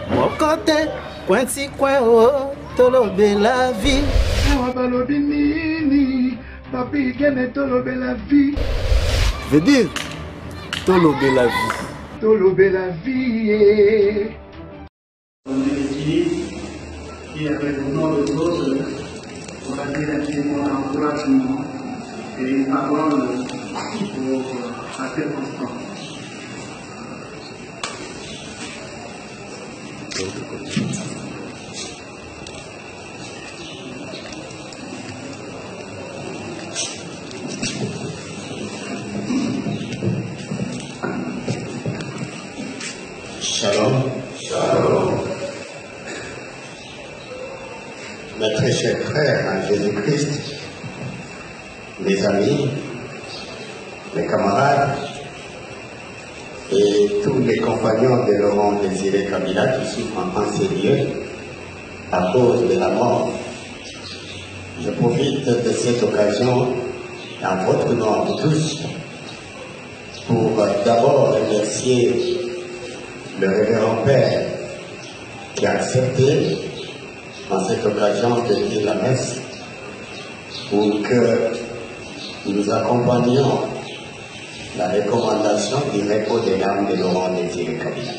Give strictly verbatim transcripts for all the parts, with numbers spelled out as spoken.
Mon côté, coin si coin oh, tolobe la vie. Veut dire tolobe la vie. Tolobe la vie. On utilise qui avec le nom de l'autre, on va dire un témoin d'encouragement et une parole pour la circonstance. Shalom. Shalom. Mes très chers frères en Jésus-Christ, mes amis, mes camarades et tous les compagnons de Laurent Désiré Kabila qui souffrent en ces lieux à cause de la mort. Je profite de cette occasion, en votre nom de tous, pour d'abord remercier le révérend Père qui a accepté en cette occasion de dire la messe pour que nous accompagnions la recommandation du repos des âmes de Laurent Désiré Kabila.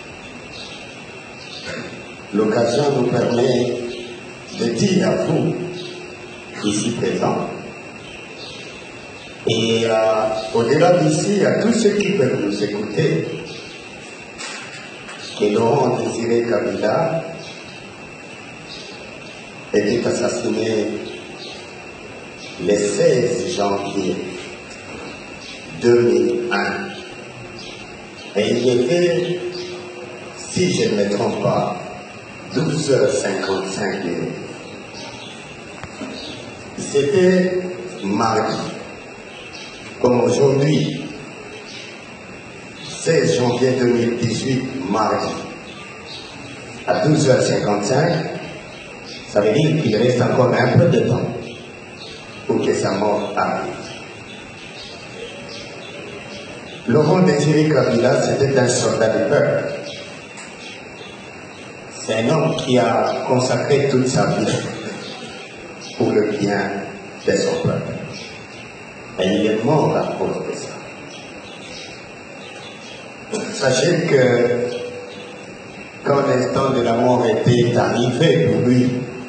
L'occasion nous permet de dire à vous, ici présents, et euh, au-delà d'ici, à tous ceux qui peuvent nous écouter, que Laurent Désiré Kabila était assassiné le seize janvier deux mille un. Et il était, si je ne me trompe pas, douze heures cinquante-cinq. C'était mardi, comme aujourd'hui, seize janvier deux mille dix-huit, mardi, à douze heures cinquante-cinq, ça veut dire qu'il reste encore un peu de temps pour que sa mort arrive. Laurent Désiré Kabila, c'était un soldat du peuple. C'est un homme qui a consacré toute sa vie pour le bien de son peuple. Et il est mort à cause de ça. Sachez que quand l'instant de la mort était arrivé pour lui,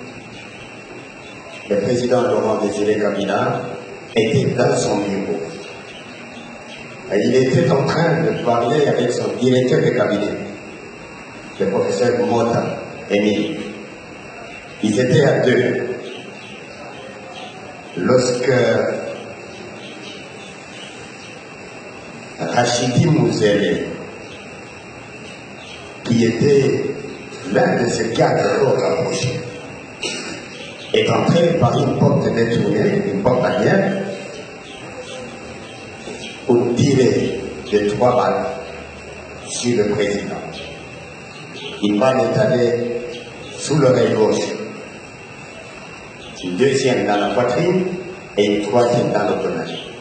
le président Laurent Désiré Kabila était dans son bureau. Et il était en train de parler avec son directeur de cabinet, le professeur Mota Émile. Ils étaient à deux. Lorsque Rachidi Mouzélé, qui était l'un de ces quatre corps rapprochés, est entré par une porte détournée, une porte arrière, pour tirer de trois balles sur le président. Une balle est allée sous l'oreille gauche, une deuxième dans la poitrine et une troisième dans l'abdomen.